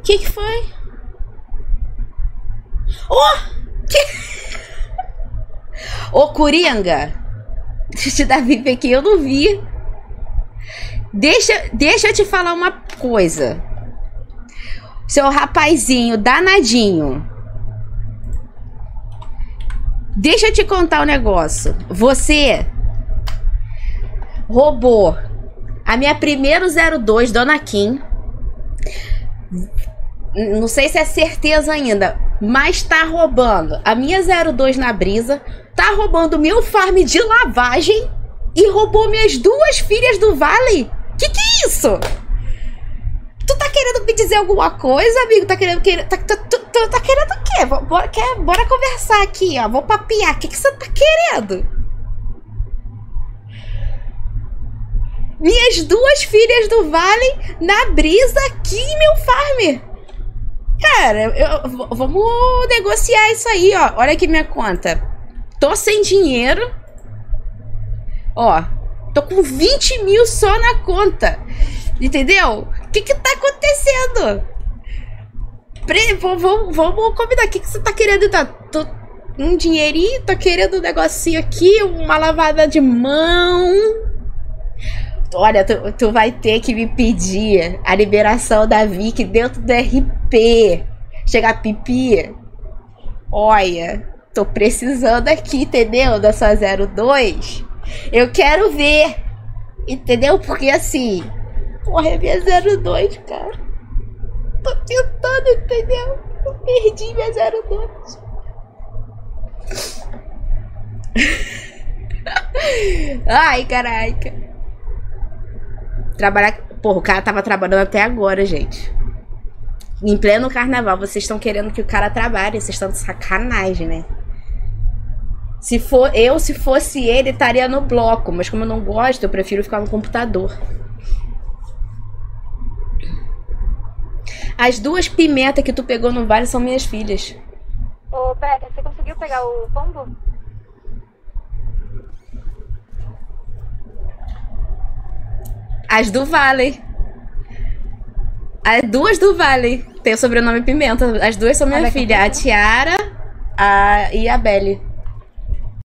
Que foi? Oh! Ô, Coringa! Deixa eu dar VIP aqui, eu não vi. Deixa eu te falar uma coisa. Seu rapazinho danadinho. Deixa eu te contar um negócio. Você roubou a minha primeiro 02, Dona Kim. Não sei se é certeza ainda, mas tá roubando a minha 02 na brisa. Tá roubando meu farm de lavagem. E roubou minhas 2 filhas do Vale. Que é isso? Tu tá querendo me dizer alguma coisa, amigo? Tá querendo o quê? Bora conversar aqui, ó. Vou papiar. O que você tá querendo? Minhas 2 filhas do Vale na brisa aqui em meu farm. Cara, vamos negociar isso aí, ó. Olha aqui minha conta. Tô sem dinheiro. Ó, tô com 20 mil só na conta. Entendeu? O que tá acontecendo? Vamos combinar. O que você tá querendo? Um dinheirinho? Tô querendo um negocinho aqui, uma lavada de mão. Olha, tu vai ter que me pedir a liberação da Vic dentro do RP. Chegar pipi. Olha, tô precisando aqui, entendeu? Da sua 02. Eu quero ver. Entendeu? Porque assim... Porra, é minha 02, cara. Tô tentando, entendeu? Eu perdi minha 02. Ai, caraca. Trabalhar... Porra, o cara tava trabalhando até agora, gente. Em pleno carnaval, vocês estão querendo que o cara trabalhe. Vocês estão de sacanagem, né? Se fosse ele, estaria no bloco. Mas como eu não gosto, eu prefiro ficar no computador. As 2 pimentas que tu pegou no vale são minhas filhas. Ô, Beca, você conseguiu pegar o pombo? As do Vale. As 2 do Vale. Tem o sobrenome Pimenta. As 2 são minha filha. A Tiara e a Belle.